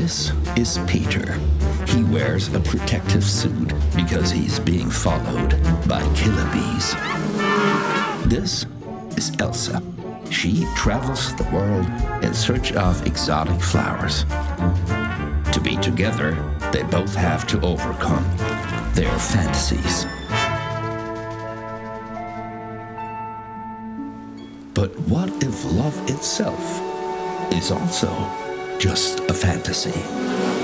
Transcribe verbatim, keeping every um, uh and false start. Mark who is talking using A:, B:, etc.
A: This is Peter. He wears a protective suit because he's being followed by killer bees. This is Elsa. She travels the world in search of exotic flowers. To be together, they both have to overcome their fantasies. But what if love itself is also just a fantasy?